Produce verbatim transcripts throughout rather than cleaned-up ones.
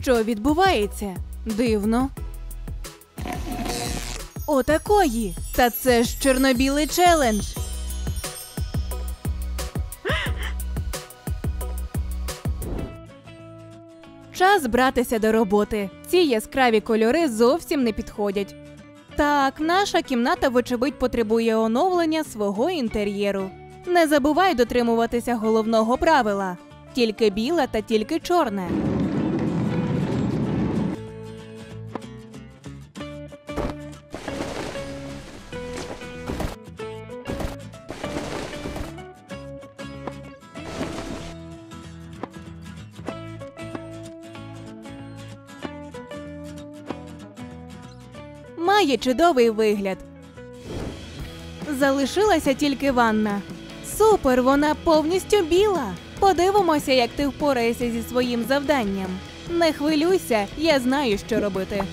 Що відбувається? Дивно. Отакої! Та це ж чорно-білий челендж! Час братися до роботи. Ці яскраві кольори зовсім не підходять. Так, наша кімната, вочевидь, потребує оновлення свого інтер'єру. Не забувай дотримуватися головного правила. Тільки біле та тільки чорне. Має чудовий вигляд. Залишилася тільки ванна. Супер, вона повністю біла. Подивимося, як ти впораєшся зі своїм завданням. Не хвилюйся, я знаю, що робити.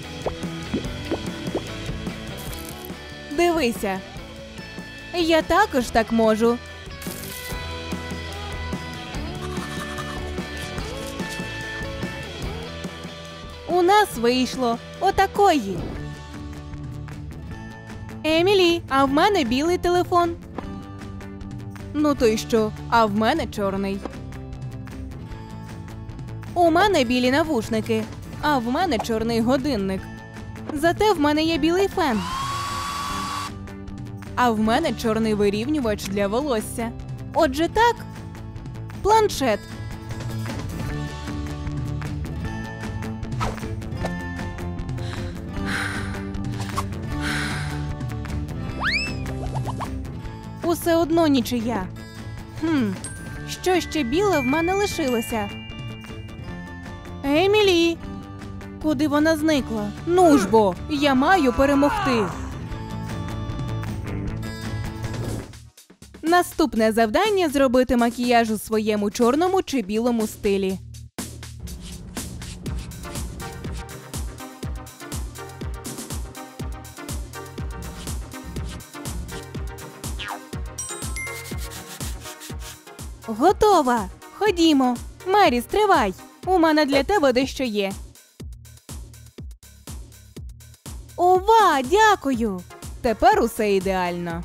Дивися. Я також так можу. У нас вийшло отакої. Емілі, а в мене білий телефон. Ну то й що? А в мене чорний. У мене білі навушники, а в мене чорний годинник. Зате в мене є білий фен. А в мене чорний вирівнювач для волосся. Отже так, планшет. Усе одно нічия. Хм, що ще біле в мене лишилося? Емілі! Куди вона зникла? Ну ж бо, я маю перемогти. Наступне завдання – зробити макіяж у своєму чорному чи білому стилі. Готова! Ходімо! Мері, стривай! У мене для тебе дещо є. Ова, дякую! Тепер усе ідеально.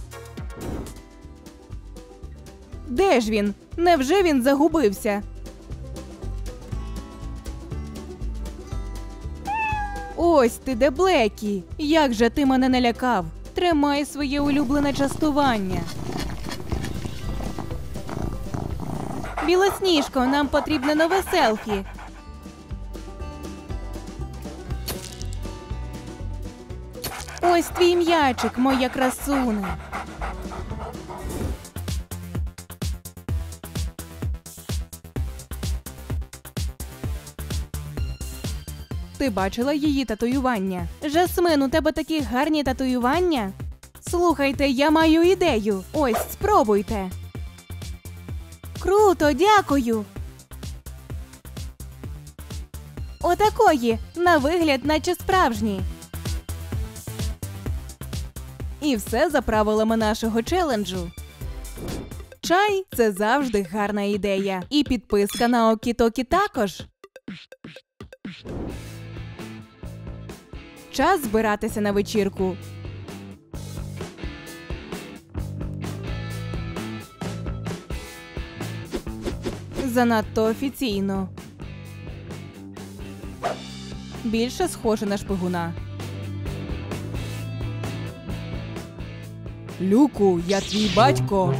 Де ж він? Невже він загубився? Ось ти де, Блекі! Як же ти мене налякав! Тримай своє улюблене частування. Білосніжко, нам потрібне нове селфі. Ось твій м'ячик, моя красуне. Ти бачила її татуювання? Жасмин, у тебе такі гарні татуювання? Слухайте, я маю ідею. Ось, спробуйте. Круто, дякую! Отакої, на вигляд, наче справжні. І все за правилами нашого челенджу. Чай – це завжди гарна ідея. І підписка на Окі-Токі також. Час збиратися на вечірку. Занадто офіційно. Більше схоже на шпигуна. Люку, я твій батько.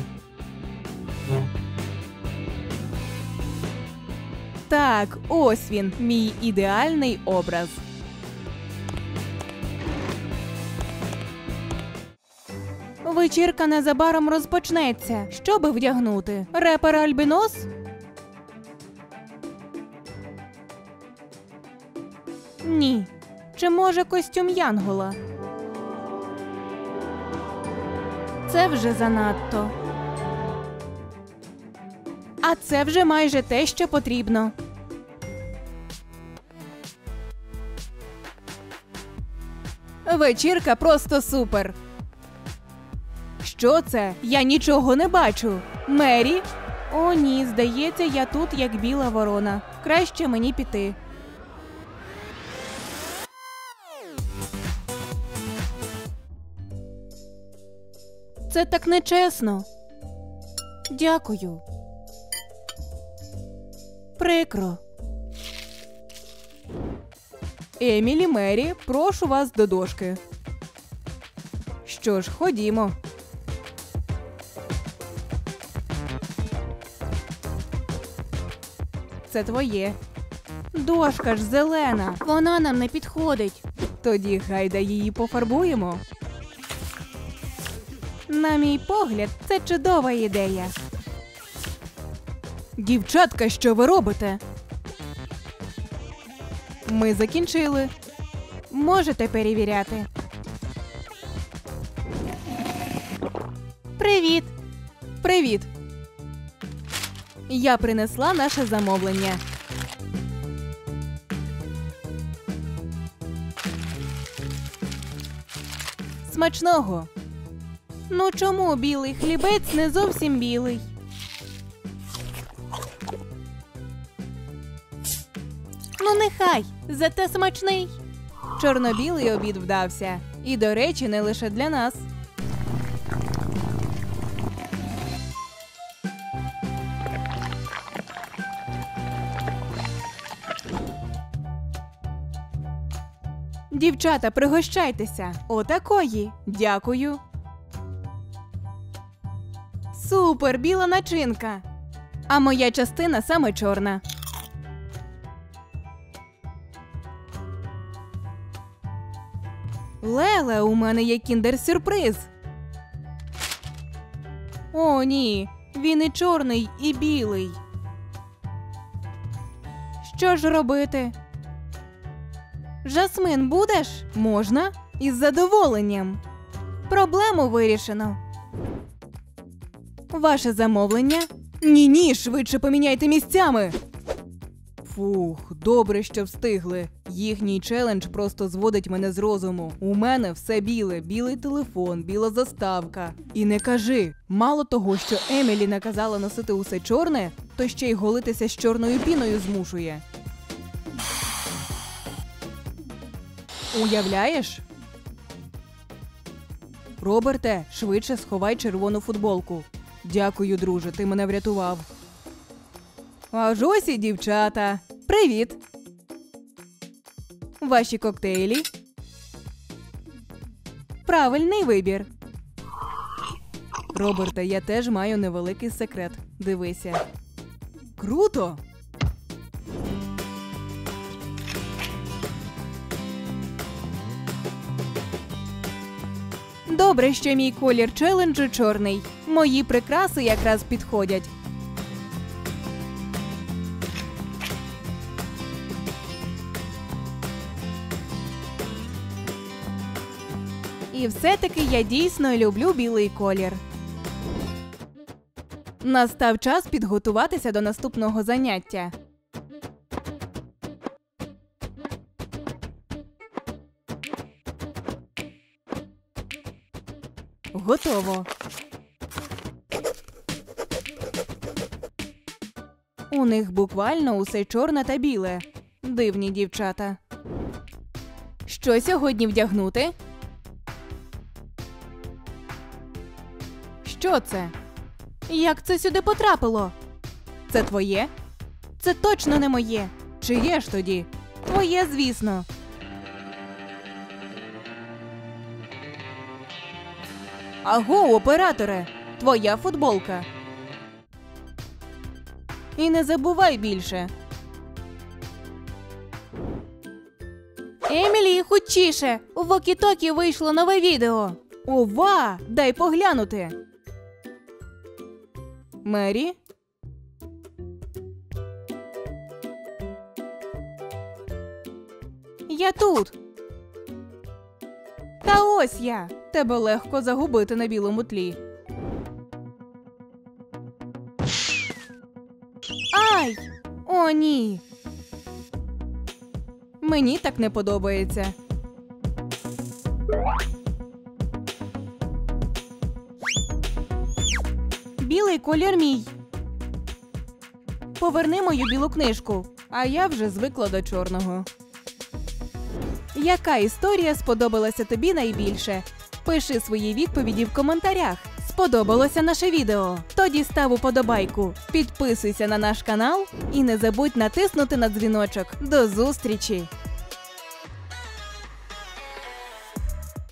Так, ось він, мій ідеальний образ. Вечірка незабаром розпочнеться. Що би вдягнути? Репер Альбінос? Ні. Чи може костюм Янгола? Це вже занадто. А це вже майже те, що потрібно. Вечірка просто супер. Що це? Я нічого не бачу. Мері? О ні, здається, я тут як біла ворона. Краще мені піти. Це так нечесно. Дякую. Прикро. Емілі, Мері, прошу вас до дошки. Що ж, ходімо. Це твоє. Дошка ж зелена. Вона нам не підходить. Тоді гайда її пофарбуємо. На мій погляд, це чудова ідея. Дівчатка, що ви робите? Ми закінчили. Можете перевіряти. Привіт. Привіт. Я принесла наше замовлення. Смачного. Ну чому білий хлібець не зовсім білий? Ну нехай, зате смачний. Чорно-білий обід вдався. І, до речі, не лише для нас. Дівчата, пригощайтеся. Отакої. Дякую. Супер, біла начинка. А моя частина саме чорна. Леле, у мене є кіндер-сюрприз. О, ні. Він і чорний, і білий. Що ж робити? Жасмин, будеш? Можна? Із задоволенням. Проблему вирішено. Ваше замовлення? Ні-ні, швидше поміняйте місцями. Фух, добре, що встигли. Їхній челендж просто зводить мене з розуму. У мене все біле. Білий телефон, біла заставка. І не кажи, мало того, що Емілі наказала носити усе чорне, то ще й голитися з чорною піною змушує. Уявляєш? Роберте, швидше сховай червону футболку. Дякую, друже, ти мене врятував. Аж ось і дівчата. Привіт! Ваші коктейлі? Правильний вибір. Роберте, я теж маю невеликий секрет. Дивися. Круто! Добре, що мій колір челенджу чорний. Мої прикраси якраз підходять. І все-таки я дійсно люблю білий колір. Настав час підготуватися до наступного заняття. Готово. У них буквально усе чорне та біле. Дивні дівчата. Що сьогодні вдягнути? Що це? Як це сюди потрапило? Це твоє? Це точно не моє. Чиє ж тоді? Твоє, звісно. Аго, операторе! Твоя футболка. І не забувай більше. Емілі, хутчіше! У Вокі-Токі вийшло нове відео. Ова! Дай поглянути. Мері? Я тут. Та ось я. Тебе легко загубити на білому тлі. Ай! О, ні. Мені так не подобається. Білий колір мій. Поверни мою білу книжку, а я вже звикла до чорного. Яка історія сподобалася тобі найбільше? Пиши свої відповіді в коментарях. Сподобалося наше відео? Тоді став уподобайку, підписуйся на наш канал і не забудь натиснути на дзвіночок. До зустрічі!